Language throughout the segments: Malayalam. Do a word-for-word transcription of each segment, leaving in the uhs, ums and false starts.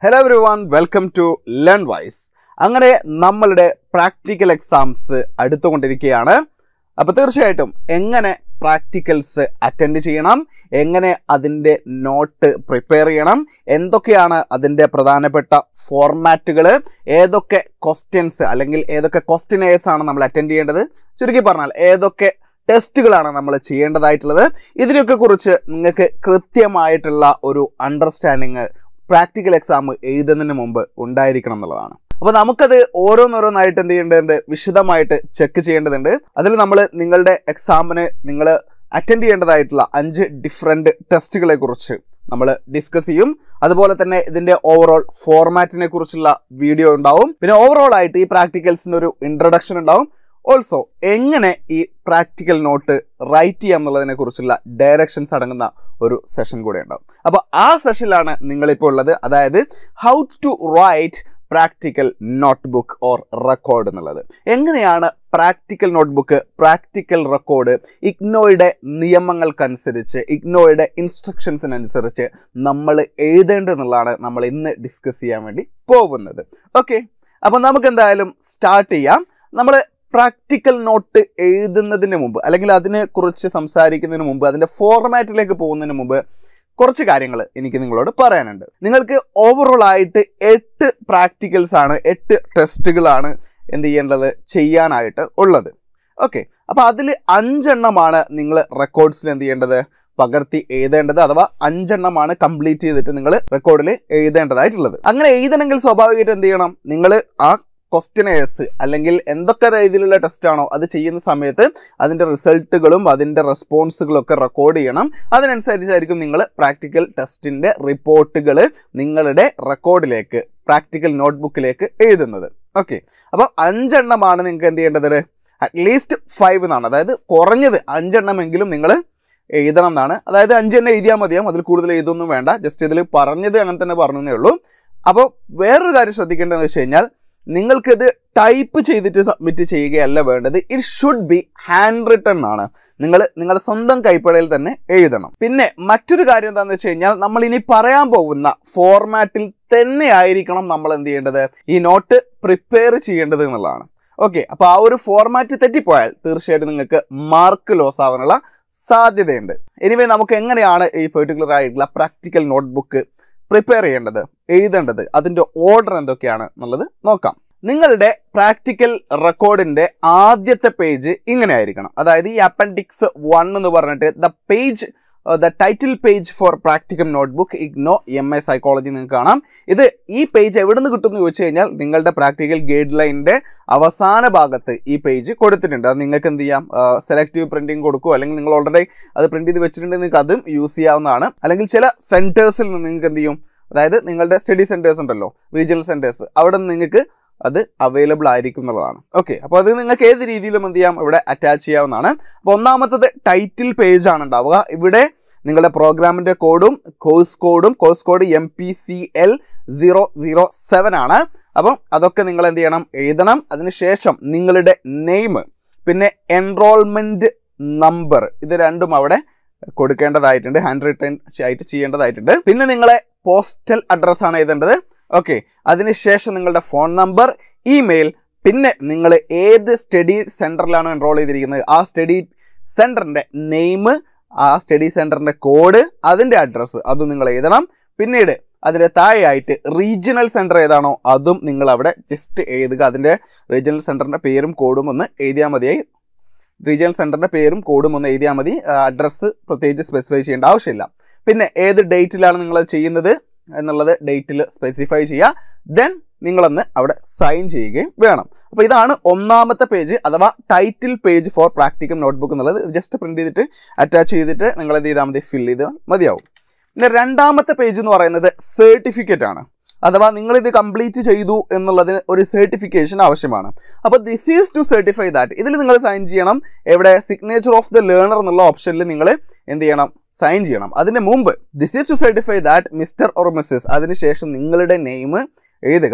Hello everyone, welcome to Learnwise. അങ്ങനെ നമ്മളുടെ പ്രാക്ടിക്കൽ എക്സാംസ് അടുത്തുകൊണ്ടിരിക്കുകയാണ്. അപ്പോൾ തീർച്ചയായിട്ടും എങ്ങനെ പ്രാക്ടിക്കൽസ് അറ്റൻഡ് ചെയ്യണം, എങ്ങനെ അതിൻ്റെ നോട്ട് പ്രിപ്പയർ ചെയ്യണം, എന്തൊക്കെയാണ് അതിൻ്റെ പ്രധാനപ്പെട്ട ഫോർമാറ്റുകൾ, ഏതൊക്കെ ക്വസ്റ്റ്യൻസ് അല്ലെങ്കിൽ ഏതൊക്കെ ക്വസ്റ്റ്യനേഴ്സ് ആണ് നമ്മൾ അറ്റൻഡ് ചെയ്യേണ്ടത്, ചുരുക്കി പറഞ്ഞാൽ ഏതൊക്കെ ടെസ്റ്റുകളാണ് നമ്മൾ ചെയ്യേണ്ടതായിട്ടുള്ളത്, ഇതിനൊക്കെ കുറിച്ച് നിങ്ങൾക്ക് കൃത്യമായിട്ടുള്ള ഒരു അണ്ടർസ്റ്റാൻഡിങ് പ്രാക്ടിക്കൽ എക്സാം എഴുതുന്നതിന് മുമ്പ് ഉണ്ടായിരിക്കണം എന്നുള്ളതാണ്. അപ്പോൾ നമുക്കത് ഓരോന്നോരോന്നായിട്ട് എന്ത് ചെയ്യേണ്ടതുണ്ട്, വിശദമായിട്ട് ചെക്ക് ചെയ്യേണ്ടതുണ്ട്. അതിൽ നമ്മൾ നിങ്ങളുടെ എക്സാമിന് നിങ്ങൾ അറ്റൻഡ് ചെയ്യേണ്ടതായിട്ടുള്ള അഞ്ച് ഡിഫറെൻറ്റ് ടെസ്റ്റുകളെ കുറിച്ച് നമ്മൾ ഡിസ്കസ് ചെയ്യും. അതുപോലെ തന്നെ ഇതിൻ്റെ ഓവറോൾ ഫോർമാറ്റിനെ കുറിച്ചുള്ള വീഡിയോ ഉണ്ടാവും. പിന്നെ ഓവറോൾ ആയിട്ട് ഈ പ്രാക്ടിക്കൽസിന് ഒരു ഇൻട്രൊഡക്ഷൻ ഉണ്ടാവും. ഓൾസോ എങ്ങനെ ഈ പ്രാക്ടിക്കൽ നോട്ട് റൈറ്റ് ചെയ്യാം എന്നുള്ളതിനെ കുറിച്ചുള്ള ഡയറക്ഷൻസ് അടങ്ങുന്ന ഒരു സെഷൻ കൂടെ ഉണ്ടാവും. അപ്പോൾ ആ സെഷനിലാണ് നിങ്ങളിപ്പോൾ ഉള്ളത്. അതായത് how to write practical notebook or record എന്നുള്ളത്. എങ്ങനെയാണ് practical notebook, practical record ഇഗ്നോയുടെ നിയമങ്ങൾക്കനുസരിച്ച്, ഇഗ്നോയുടെ ഇൻസ്ട്രക്ഷൻസിനനുസരിച്ച് നമ്മൾ എഴുതേണ്ടതെന്നുള്ളതാണ് നമ്മൾ ഇന്ന് ഡിസ്കസ് ചെയ്യാൻ വേണ്ടി പോകുന്നത്. ഓക്കെ, അപ്പോൾ നമുക്ക് എന്തായാലും സ്റ്റാർട്ട് ചെയ്യാം. നമ്മൾ പ്രാക്ടിക്കൽ നോട്ട് എഴുതുന്നതിന് മുമ്പ് അല്ലെങ്കിൽ അതിനെക്കുറിച്ച് സംസാരിക്കുന്നതിന് മുമ്പ്, അതിൻ്റെ ഫോർമാറ്റിലേക്ക് പോകുന്നതിന് മുമ്പ് കുറച്ച് കാര്യങ്ങൾ എനിക്ക് നിങ്ങളോട് പറയാനുണ്ട്. നിങ്ങൾക്ക് ഓവറോൾ ആയിട്ട് എട്ട് പ്രാക്ടിക്കൽസ് ആണ്, എട്ട് ടെസ്റ്റുകളാണ് എന്ത് ചെയ്യേണ്ടത്, ചെയ്യാനായിട്ട് ഉള്ളത്. ഓക്കെ, അപ്പോൾ അതിൽ അഞ്ചെണ്ണമാണ് നിങ്ങൾ റെക്കോർഡ്സിൽ എന്ത് ചെയ്യേണ്ടത്, പകർത്തി എഴുതേണ്ടത്. അഥവാ അഞ്ചെണ്ണമാണ് കംപ്ലീറ്റ് ചെയ്തിട്ട് നിങ്ങൾ റെക്കോർഡിൽ എഴുതേണ്ടതായിട്ടുള്ളത്. അങ്ങനെ എഴുതണമെങ്കിൽ സ്വാഭാവികമായിട്ട് എന്ത് ചെയ്യണം, നിങ്ങൾ ആ ക്വസ്റ്റ്യനേഴ്സ് അല്ലെങ്കിൽ എന്തൊക്കെ രീതിയിലുള്ള ടെസ്റ്റാണോ അത് ചെയ്യുന്ന സമയത്ത് അതിൻ്റെ റിസൾട്ടുകളും അതിൻ്റെ റെസ്പോൺസുകളും ഒക്കെ റെക്കോർഡ് ചെയ്യണം. അതിനനുസരിച്ചായിരിക്കും നിങ്ങൾ പ്രാക്ടിക്കൽ ടെസ്റ്റിൻ്റെ റിപ്പോർട്ടുകൾ നിങ്ങളുടെ റെക്കോർഡിലേക്ക്, പ്രാക്ടിക്കൽ നോട്ട്ബുക്കിലേക്ക് എഴുതുന്നത്. ഓക്കെ, അപ്പോൾ അഞ്ചെണ്ണമാണ് നിങ്ങൾക്ക് എന്ത് ചെയ്യേണ്ടത്, അറ്റ്ലീസ്റ്റ് ഫൈവ് എന്നാണ്, അതായത് കുറഞ്ഞത് അഞ്ചെണ്ണമെങ്കിലും നിങ്ങൾ എഴുതണം എന്നാണ്. അതായത് അഞ്ചെണ്ണം എഴുതിയാൽ മതിയാവും, അതിൽ കൂടുതൽ എഴുതൊന്നും വേണ്ട. ജസ്റ്റ് ഇതിൽ പറഞ്ഞത് അങ്ങനെ തന്നെ പറഞ്ഞേ ഉള്ളൂ. അപ്പോൾ വേറൊരു കാര്യം ശ്രദ്ധിക്കേണ്ടതെന്ന് വെച്ച് കഴിഞ്ഞാൽ, നിങ്ങൾക്കിത് ടൈപ്പ് ചെയ്തിട്ട് സബ്മിറ്റ് ചെയ്യുകയല്ല വേണ്ടത്. It should be handwritten ആണ്. നിങ്ങൾ നിങ്ങളുടെ സ്വന്തം കൈപ്പടയിൽ തന്നെ എഴുതണം. പിന്നെ മറ്റൊരു കാര്യം എന്താണെന്ന് വെച്ച് കഴിഞ്ഞാൽ, നമ്മൾ ഇനി പറയാൻ പോകുന്ന ഫോർമാറ്റിൽ തന്നെ ആയിരിക്കണം നമ്മൾ എന്ത് ചെയ്യേണ്ടത്, ഈ നോട്ട് പ്രിപ്പയർ ചെയ്യേണ്ടത് എന്നുള്ളതാണ്. ഓക്കെ, അപ്പോൾ ആ ഒരു ഫോർമാറ്റ് തെറ്റിപ്പോയാൽ തീർച്ചയായിട്ടും നിങ്ങൾക്ക് മാർക്ക് ലോസ് ആവാനുള്ള സാധ്യതയുണ്ട്. എനിവേ, നമുക്ക് എങ്ങനെയാണ് ഈ പെർട്ടിക്കുലർ ആയിട്ടുള്ള പ്രാക്ടിക്കൽ നോട്ട്ബുക്ക് പ്രിപ്പയർ ചെയ്യേണ്ടത്, എഴുതേണ്ടത്, അതിൻ്റെ ഓർഡർ എന്തൊക്കെയാണ് എന്നുള്ളത് നോക്കാം. നിങ്ങളുടെ പ്രാക്ടിക്കൽ റെക്കോർഡിൻ്റെ ആദ്യത്തെ പേജ് ഇങ്ങനെ ആയിരിക്കണം. അതായത് ഈ അപ്പൻഡിക്സ് വൺ എന്ന് പറഞ്ഞിട്ട് the page the title page for practicum notebook IGNOU M A psychology നിങ്ങൾക്ക് കാണാം. ഇത് ഈ പേജ് എവിടെ നിന്ന് കിട്ടുമെന്ന് ചോദിച്ചു കഴിഞ്ഞാൽ, നിങ്ങളുടെ പ്രാക്ടിക്കൽ ഗൈഡ് ലൈനിൻ്റെ അവസാന ഭാഗത്ത് ഈ പേജ് കൊടുത്തിട്ടുണ്ട്. അത് നിങ്ങൾക്ക് എന്ത് ചെയ്യാം, സെലക്റ്റീവ് പ്രിന്റിങ് കൊടുക്കുക, അല്ലെങ്കിൽ നിങ്ങൾ ഓൾറെഡി അത് പ്രിന്റ് ചെയ്ത് വെച്ചിട്ടുണ്ടെങ്കിൽ നിങ്ങൾക്ക് അതും യൂസ് ചെയ്യാവുന്നതാണ്. അല്ലെങ്കിൽ ചില സെൻറ്റേഴ്സിൽ നിന്ന് നിങ്ങൾക്ക് എന്ത് ചെയ്യും, അതായത് നിങ്ങളുടെ സ്റ്റഡി സെൻറ്റേഴ്സ് ഉണ്ടല്ലോ, റീജിയണൽ സെൻറ്റേഴ്സ്, അവിടെ നിന്ന് നിങ്ങൾക്ക് അത് അവൈലബിൾ ആയിരിക്കും എന്നുള്ളതാണ്. ഓക്കെ, അപ്പോൾ അത് നിങ്ങൾക്ക് ഏത് രീതിയിലും എന്ത് ചെയ്യാം, ഇവിടെ അറ്റാച്ച് ചെയ്യാവുന്നതാണ്. അപ്പോൾ ഒന്നാമത്തത് ടൈറ്റിൽ പേജ് ആണ് ഉണ്ടാവുക. ഇവിടെ നിങ്ങളുടെ പ്രോഗ്രാമിൻ്റെ കോഡും കോഴ്സ് കോഡും course code M P C L zero zero seven ആണ്. അപ്പം അതൊക്കെ നിങ്ങൾ എന്ത് ചെയ്യണം, എഴുതണം. അതിനുശേഷം നിങ്ങളുടെ നെയിം, പിന്നെ എൻറോൾമെൻറ്റ് നമ്പർ, ഇത് രണ്ടും അവിടെ കൊടുക്കേണ്ടതായിട്ടുണ്ട്, ഹാൻഡ് റിട്ടൺ ആയിട്ട് ചെയ്യേണ്ടതായിട്ടുണ്ട്. പിന്നെ നിങ്ങളെ പോസ്റ്റൽ അഡ്രസ്സാണ് എഴുതേണ്ടത്. ഓക്കെ, അതിനുശേഷം നിങ്ങളുടെ ഫോൺ നമ്പർ, ഇമെയിൽ, പിന്നെ നിങ്ങൾ ഏത് സ്റ്റഡി സെൻറ്ററിലാണ് എൻറോൾ ചെയ്തിരിക്കുന്നത് ആ സ്റ്റഡി സെൻറ്ററിൻ്റെ നെയിം, ആ സ്റ്റഡി സെൻറ്ററിൻ്റെ കോഡ്, അതിൻ്റെ അഡ്രസ്സ് അതും നിങ്ങൾ എഴുതണം. പിന്നീട് അതിൻ്റെ താഴെയായിട്ട് റീജിയണൽ സെൻറ്റർ ഏതാണോ അതും നിങ്ങൾ അവിടെ ജസ്റ്റ് എഴുതുക. അതിൻ്റെ റീജിയണൽ സെൻറ്ററിൻ്റെ പേരും കോഡും ഒന്ന് എഴുതിയാൽ മതിയായി. റീജിയണൽ സെൻറ്ററിൻ്റെ പേരും കോഡും ഒന്ന് എഴുതിയാൽ മതി. അഡ്രസ്സ് പ്രത്യേകിച്ച് സ്പെസിഫൈ ചെയ്യേണ്ട ആവശ്യമില്ല. പിന്നെ ഏത് ഡേറ്റിലാണ് നിങ്ങളത് ചെയ്യുന്നത് എന്നുള്ളത് ഡേറ്റിൽ സ്പെസിഫൈ ചെയ്യുക. ദെൻ നിങ്ങളൊന്ന് അവിടെ സൈൻ ചെയ്യുകയും വേണം. അപ്പോൾ ഇതാണ് ഒന്നാമത്തെ പേജ്, അഥവാ title page for practicum notebook എന്നുള്ളത്. ജസ്റ്റ് പ്രിന്റ് ചെയ്തിട്ട് അറ്റാച്ച് ചെയ്തിട്ട് നിങ്ങൾ എന്ത് ചെയ്താൽ മതി, ഫിൽ ചെയ്ത് മതിയാവും. പിന്നെ രണ്ടാമത്തെ പേജ് എന്ന് പറയുന്നത് സർട്ടിഫിക്കറ്റ് ആണ്. അഥവാ നിങ്ങളിത് കംപ്ലീറ്റ് ചെയ്തു എന്നുള്ളതിന് ഒരു സർട്ടിഫിക്കേഷൻ ആവശ്യമാണ്. അപ്പോൾ this is to certify that. ഇതിൽ നിങ്ങൾ സൈൻ ചെയ്യണം. എവിടെ, സിഗ്നേച്ചർ ഓഫ് ദ ലേണർ എന്നുള്ള ഓപ്ഷനിൽ നിങ്ങൾ എന്ത് ചെയ്യണം, സൈൻ ചെയ്യണം. അതിന് മുമ്പ് this is to certify that mister or missus, അതിനുശേഷം നിങ്ങളുടെ നെയിം എഴുതുക.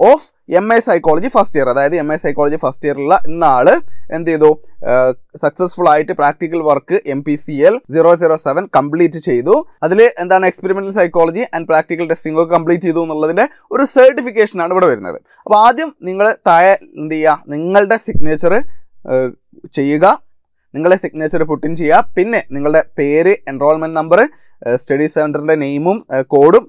Of M A psychology first year. അതായത് എം എ സൈക്കോളജി ഫസ്റ്റ് ഇയറിലുള്ള ഇന്ന ആള് എന്ത് ചെയ്തു, സക്സസ്ഫുൾ ആയിട്ട് practical work M P C L zero zero seven complete ചെയ്തു. അതിൽ എന്താണ് experimental psychology and practical testing ഒക്കെ കംപ്ലീറ്റ് ചെയ്തു എന്നുള്ളതിന്റെ ഒരു സർട്ടിഫിക്കേഷൻ ആണ് ഇവിടെ വരുന്നത്. അപ്പോൾ ആദ്യം നിങ്ങൾ താഴെ എന്ത് ചെയ്യുക, നിങ്ങളുടെ സിഗ്നേച്ചർ ചെയ്യുക, നിങ്ങളുടെ സിഗ്നേച്ചർ പുട്ട് ഇൻ ചെയ്യുക. പിന്നെ നിങ്ങളുടെ പേര്, എൻറോൾമെന്റ് നമ്പർ, സ്റ്റഡി സെന്ററിന്റെ നെയിമും കോഡും,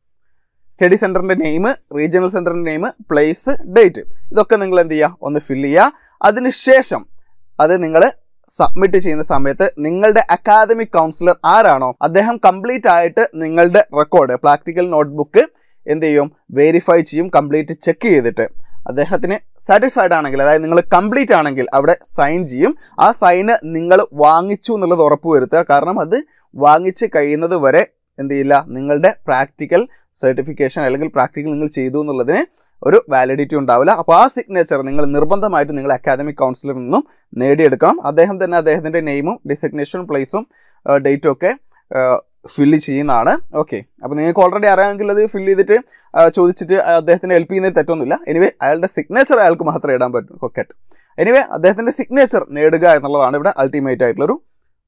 സ്റ്റഡി സെന്ററിന്റെ നെയിം, റീജിയണൽ സെന്ററിന്റെ നെയിം, പ്ലേസ്, ഡേറ്റ്, ഇതൊക്കെ നിങ്ങൾ എന്ത് ചെയ്യുക, ഒന്ന് ഫില്ല് ചെയ്യുക. അതിനുശേഷം അത് നിങ്ങൾ സബ്മിറ്റ് ചെയ്യുന്ന സമയത്ത് നിങ്ങളുടെ അക്കാദമിക് കൗൺസിലർ ആരാണോ അദ്ദേഹം കംപ്ലീറ്റ് ആയിട്ട് നിങ്ങളുടെ റെക്കോർഡ് പ്രാക്ടിക്കൽ നോട്ട്ബുക്ക് എന്ത് ചെയ്യും, വെരിഫൈ ചെയ്യും. കംപ്ലീറ്റ് ചെക്ക് ചെയ്തിട്ട് അദ്ദേഹത്തിന് സാറ്റിസ്ഫൈഡ് ആണെങ്കിൽ, അതായത് നിങ്ങൾ കംപ്ലീറ്റ് ആണെങ്കിൽ അവിടെ സൈൻ ചെയ്യും. ആ സൈന് നിങ്ങൾ വാങ്ങിച്ചു എന്നുള്ളത് ഉറപ്പുവരുത്തുക. കാരണം അത് വാങ്ങിച്ച് കഴിയുന്നത് വരെ എന്ത് ചെയ്യില്ല, നിങ്ങളുടെ പ്രാക്ടിക്കൽ സർട്ടിഫിക്കേഷൻ അല്ലെങ്കിൽ പ്രാക്ടിക്കൽ നിങ്ങൾ ചെയ്തു എന്നുള്ളതിന് ഒരു വാലിഡിറ്റി ഉണ്ടാവില്ല. അപ്പോൾ ആ സിഗ്നേച്ചർ നിങ്ങൾ നിർബന്ധമായിട്ട് നിങ്ങൾ അക്കാദമിക് കൗൺസിലറിൽ നിന്നും നേടിയെടുക്കണം. അദ്ദേഹം തന്നെ അദ്ദേഹത്തിൻ്റെ നെയിമും ഡിസിഗ്നേഷൻ പ്ലേസും ഡേറ്റും ഒക്കെ ഫില്ല് ചെയ്യുന്നതാണ്. ഓക്കെ, അപ്പോൾ നിങ്ങൾക്ക് ഓൾറെഡി അറിയാമെങ്കിൽ അത് ഫില്ല് ചെയ്തിട്ട് ചോദിച്ചിട്ട് അദ്ദേഹത്തിന് ഹെൽപ്പ് ചെയ്യുന്നതിൽ തെറ്റൊന്നുമില്ല. എനിവേ അയാളുടെ സിഗ്നേച്ചർ അയാൾക്ക് മാത്രമേ ഇടാൻ പറ്റും. ഓക്കെ, എനിവേ അദ്ദേഹത്തിൻ്റെ സിഗ്നേച്ചർ നേടുക എന്നുള്ളതാണ് ഇവിടെ അൾട്ടിമേറ്റ് ആയിട്ടുള്ളൊരു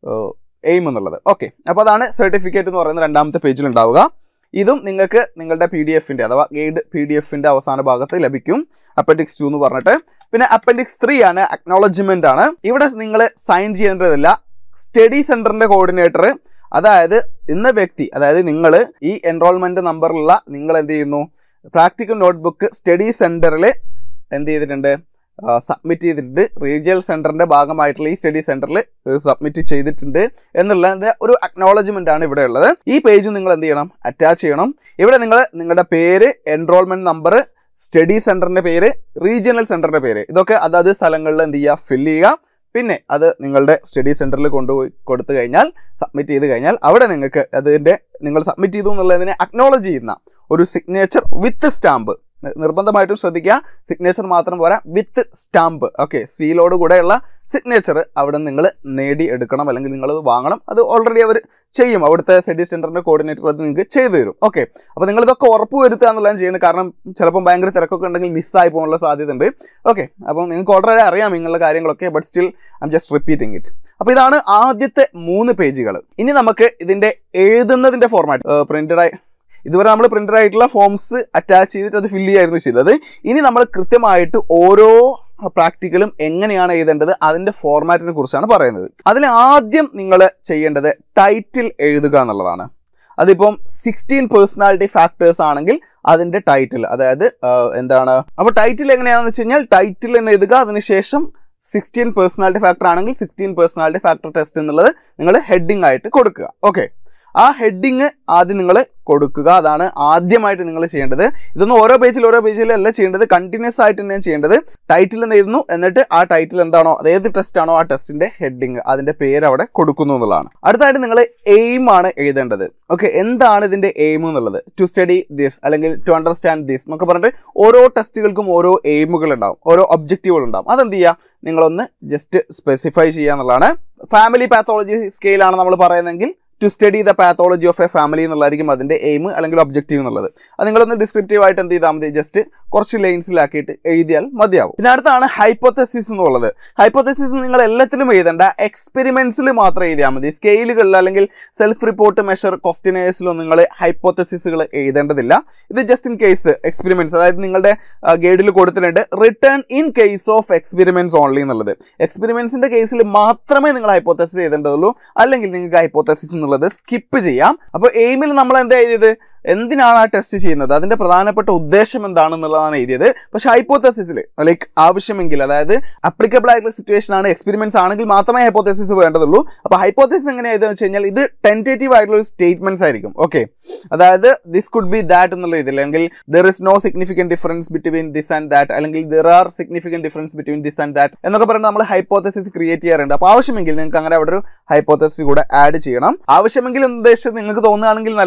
എയിം എന്നുള്ളത്. ഓക്കെ, അപ്പോൾ അതാണ് സർട്ടിഫിക്കറ്റ് എന്ന് പറയുന്നത് രണ്ടാമത്തെ പേജിൽ ഉണ്ടാവുക. ഇതും നിങ്ങൾക്ക് നിങ്ങളുടെ പി ഡി എഫിൻ്റെ അഥവാ ഗൈഡ് പി ഡി എഫിൻ്റെ അവസാന ഭാഗത്ത് ലഭിക്കും, അപ്പൻഡിക്സ് ടു എന്ന് പറഞ്ഞിട്ട്. പിന്നെ അപ്പൻഡിക്സ് ത്രീ ആണ്, അക്നോളജ്മെന്റ് ആണ്. ഇവിടെ നിങ്ങൾ സൈൻ ചെയ്യേണ്ടതില്ല. സ്റ്റഡി സെന്ററിന്റെ കോർഡിനേറ്റർ, അതായത് ഇന്ന വ്യക്തി, അതായത് നിങ്ങൾ ഈ എൻറോൾമെന്റ് നമ്പറിലുള്ള നിങ്ങൾ എന്ത് ചെയ്യുന്നു, പ്രാക്ടിക്കൽ നോട്ട്ബുക്ക് സ്റ്റഡി സെന്ററിൽ എന്ത് ചെയ്തിട്ടുണ്ട്, സബ്മിറ്റ് ചെയ്തിട്ടുണ്ട്. റീജിയണൽ സെന്ററിന്റെ ഭാഗമായിട്ടുള്ള ഈ സ്റ്റഡി സെന്ററിൽ സബ്മിറ്റ് ചെയ്തിട്ടുണ്ട് എന്നുള്ളതിന്റെ ഒരു അക്നോളജ്മെന്റ് ആണ് ഇവിടെ ഉള്ളത്. ഈ പേജ് നിങ്ങൾ എന്ത് ചെയ്യണം, അറ്റാച്ച് ചെയ്യണം. ഇവിടെ നിങ്ങൾ നിങ്ങളുടെ പേര്, എൻറോൾമെന്റ് നമ്പർ, സ്റ്റഡി സെന്ററിന്റെ പേര്, റീജിയണൽ സെന്ററിന്റെ പേര്, ഇതൊക്കെ അതാത് സ്ഥലങ്ങളിൽ എന്ത് ചെയ്യുക, ഫില്ല് ചെയ്യുക. പിന്നെ അത് നിങ്ങളുടെ സ്റ്റഡി സെന്ററിൽ കൊണ്ടുപോയി കൊടുത്തു കഴിഞ്ഞാൽ, സബ്മിറ്റ് ചെയ്ത് കഴിഞ്ഞാൽ അവിടെ നിങ്ങൾക്ക് അതിൻ്റെ നിങ്ങൾ സബ്മിറ്റ് ചെയ്തു എന്നുള്ളതിനെ അക്നോളജ് ചെയ്യുന്ന ഒരു സിഗ്നേച്ചർ വിത്ത് സ്റ്റാമ്പ്, നിർബന്ധമായിട്ടും ശ്രദ്ധിക്കുക, സിഗ്നേച്ചർ മാത്രം പോരാ, വിത്ത് സ്റ്റാമ്പ്. ഓക്കെ, സീലോട് കൂടെയുള്ള സിഗ്നേച്ചർ അവിടെ നിങ്ങൾ നേടി എടുക്കണം, അല്ലെങ്കിൽ നിങ്ങളത് വാങ്ങണം. അത് ഓൾറെഡി അവർ ചെയ്യും, അവിടുത്തെ സ്റ്റഡി സെന്ററിന്റെ കോർഡിനേറ്റർ അത് നിങ്ങൾക്ക് ചെയ്തു തരും. ഓക്കെ, അപ്പോൾ നിങ്ങളിതൊക്കെ ഉറപ്പ് വരുത്തുക എന്നുള്ളതാണ് ചെയ്യുന്നത്. കാരണം ചിലപ്പോൾ ഭയങ്കര തിരക്കൊക്കെ ഉണ്ടെങ്കിൽ മിസ്സായി പോകാനുള്ള സാധ്യത ഉണ്ട്. ഓക്കെ, അപ്പോൾ നിങ്ങൾക്ക് ഓൾറെഡി അറിയാം നിങ്ങളുടെ കാര്യങ്ങളൊക്കെ, but still I'm just repeating it. അപ്പോൾ ഇതാണ് ആദ്യത്തെ മൂന്ന് പേജുകൾ. ഇനി നമുക്ക് ഇതിന്റെ എഴുതുന്നതിന്റെ ഫോർമാറ്റ് പ്രിന്റഡായി, ഇതുവരെ നമ്മൾ പ്രിന്റഡ് ആയിട്ടുള്ള ഫോംസ് അറ്റാച്ച് ചെയ്തിട്ട് അത് ഫില്ല് ചെയ്യായിരുന്നു ചെയ്തത്. ഇനി നമ്മൾ കൃത്യമായിട്ട് ഓരോ പ്രാക്ടിക്കലും എങ്ങനെയാണ് എഴുതേണ്ടത് അതിന്റെ ഫോർമാറ്റിനെ കുറിച്ചാണ് പറയുന്നത്. അതിൽ ആദ്യം നിങ്ങൾ ചെയ്യേണ്ടത് ടൈറ്റിൽ എഴുതുക എന്നുള്ളതാണ്. അതിപ്പം സിക്സ്റ്റീൻ പേഴ്സണാലിറ്റി ഫാക്ടേഴ്സ് ആണെങ്കിൽ അതിന്റെ ടൈറ്റിൽ, അതായത് എന്താണ്, അപ്പോൾ ടൈറ്റിൽ എങ്ങനെയാണെന്ന് വെച്ച് കഴിഞ്ഞാൽ ടൈറ്റിൽ എന്ന് എഴുതുക. അതിനുശേഷം സിക്സ്റ്റീൻ പേഴ്സണാലിറ്റി ഫാക്ടർ ആണെങ്കിൽ സിക്സ്റ്റീൻ പേഴ്സണാലിറ്റി ഫാക്ടർ ടെസ്റ്റ് എന്നുള്ളത് നിങ്ങൾ ഹെഡിങ് ആയിട്ട് കൊടുക്കുക. ഓക്കെ, ആ ഹെഡിങ് ആദ്യം നിങ്ങൾ കൊടുക്കുക. അതാണ് ആദ്യമായിട്ട് നിങ്ങൾ ചെയ്യേണ്ടത്. ഇതൊന്നും ഓരോ പേജിൽ ഓരോ പേജിലല്ല ചെയ്യേണ്ടത്, കണ്ടിന്യൂസ് ആയിട്ട് തന്നെയാണ് ചെയ്യേണ്ടത്. ടൈറ്റിൽ എന്ന് എഴുതുന്നു, എന്നിട്ട് ആ ടൈറ്റിൽ എന്താണോ, അത് ഏത് ടെസ്റ്റ് ആണോ ആ ടെസ്റ്റിന്റെ ഹെഡിങ്, അതിന്റെ പേര് അവിടെ കൊടുക്കുന്നു എന്നുള്ളതാണ്. അടുത്തായിട്ട് നിങ്ങൾ എയിം ആണ് എഴുതേണ്ടത്. ഓക്കെ, എന്താണ് ഇതിന്റെ എയിം എന്നുള്ളത്, ടു സ്റ്റഡി ദിസ് അല്ലെങ്കിൽ ടു അണ്ടർസ്റ്റാൻഡ് ദിസ് എന്നൊക്കെ പറഞ്ഞിട്ട് ഓരോ ടെസ്റ്റുകൾക്കും ഓരോ എയിമുകൾ ഉണ്ടാവും, ഓരോ ഒബ്ജക്റ്റീവുകൾ ഉണ്ടാവും. അതെന്ത് ചെയ്യുക, നിങ്ങളൊന്ന് ജസ്റ്റ് സ്പെസിഫൈ ചെയ്യുക എന്നുള്ളതാണ്. ഫാമിലി പാത്തോളജി സ്കെയിലാണ് നമ്മൾ പറയുന്നതെങ്കിൽ to study the pathology of a family എന്നുള്ളതായിരിക്കും അതിന്റെ എയിം അല്ലെങ്കിൽ ഒബ്ജക്റ്റീവ് എന്നുള്ളത്. അത് നിങ്ങളൊന്ന് ഡിസ്ക്രിപ്റ്റീവ് ആയിട്ട് എന്ത് ചെയ്താൽ മതി, ജസ്റ്റ് കുറച്ച് ലൈൻസിലാക്കിയിട്ട് എഴുതിയാൽ മതിയാവും. പിന്നെ അടുത്താണ് ഹൈപ്പോത്തസിസ് എന്നുള്ളത്. ഹൈപ്പോത്തസിസ് നിങ്ങൾ എല്ലാത്തിലും എഴുതേണ്ട, എക്സ്പെരിമെന്റ്സിൽ മാത്രം എഴുതിയാൽ മതി. സ്കെയിലുകളിൽ അല്ലെങ്കിൽ സെൽഫ് റിപ്പോർട്ട് മെഷർ ക്വസ്റ്റ്യനേഴ്സിലൊന്നും നിങ്ങൾ ഹൈപ്പോത്തസിസുകൾ എഴുതേണ്ടതില്ല. ഇത് ജസ്റ്റ് ഇൻ കേസ് എക്സ്പെരിമെന്റ്സ്, അതായത് നിങ്ങളുടെ ഗൈഡിൽ കൊടുത്തിട്ടുണ്ട് written in case of experiments only എന്നുള്ളത്. എക്സ്പെരിമെന്റ്സിന്റെ കേസിൽ മാത്രമേ നിങ്ങൾ ഹൈപ്പോത്തസിസ് എഴുതേണ്ടതുള്ളൂ, അല്ലെങ്കിൽ നിങ്ങൾക്ക് ഹൈപ്പോത്തസിസ് എന്നുള്ളത് സ്കിപ്പ് ചെയ്യാം. അപ്പോൾ എയിമിൽ നമ്മൾ എന്താ എഴുതിയത്, എന്തിനാണ് ആ ടെസ്റ്റ് ചെയ്യുന്നത്, അതിന്റെ പ്രധാനപ്പെട്ട ഉദ്ദേശം എന്താണെന്നുള്ളതാണ് എഴുതിയത്. പക്ഷെ ഹൈപ്പോത്തസിസിൽ ലൈക്ക് ആവശ്യമെങ്കിൽ, അതായത് അപ്ലിക്കബിൾ ആയിട്ടുള്ള സിറ്റുവേഷൻ ആണ്, എക്സ്പെരിമെന്റ്സ് ആണെങ്കിൽ മാത്രമേ ഹൈപ്പോത്തസിസ് വേണ്ടതുള്ളൂ. അപ്പോൾ ഹൈപ്പോത്തസിസ് എങ്ങനെ എഴുതുക വെച്ച് കഴിഞ്ഞാൽ ഇത് ടെന്റേറ്റീവ് ആയിട്ടുള്ള സ്റ്റേറ്റ്മെന്റ്സ് ആയിരിക്കും. ഓക്കെ, അതായത് ദിസ് കുഡ് ബി ദാറ്റ് എന്നുള്ള ഇതിൽ, അല്ലെങ്കിൽ there is no significant difference between this and that, അല്ലെങ്കിൽ there are significant difference between this and that എന്നൊക്കെ പറഞ്ഞാൽ നമ്മൾ ഹൈപ്പോത്തസിസ് ക്രിയേറ്റ് ചെയ്യാറുണ്ട്. അപ്പോൾ ആവശ്യമെങ്കിൽ നിങ്ങൾക്ക് അങ്ങനെ അവിടെ ഒരു ഹൈപ്പോത്തസിസ് കൂടെ ആഡ് ചെയ്യണം. ആവശ്യമെങ്കിൽ എന്ന് ഉദ്ദേശിച്ചത് നിങ്ങൾക്ക് തോന്നുകയാണെങ്കിൽ എന്നല്ല,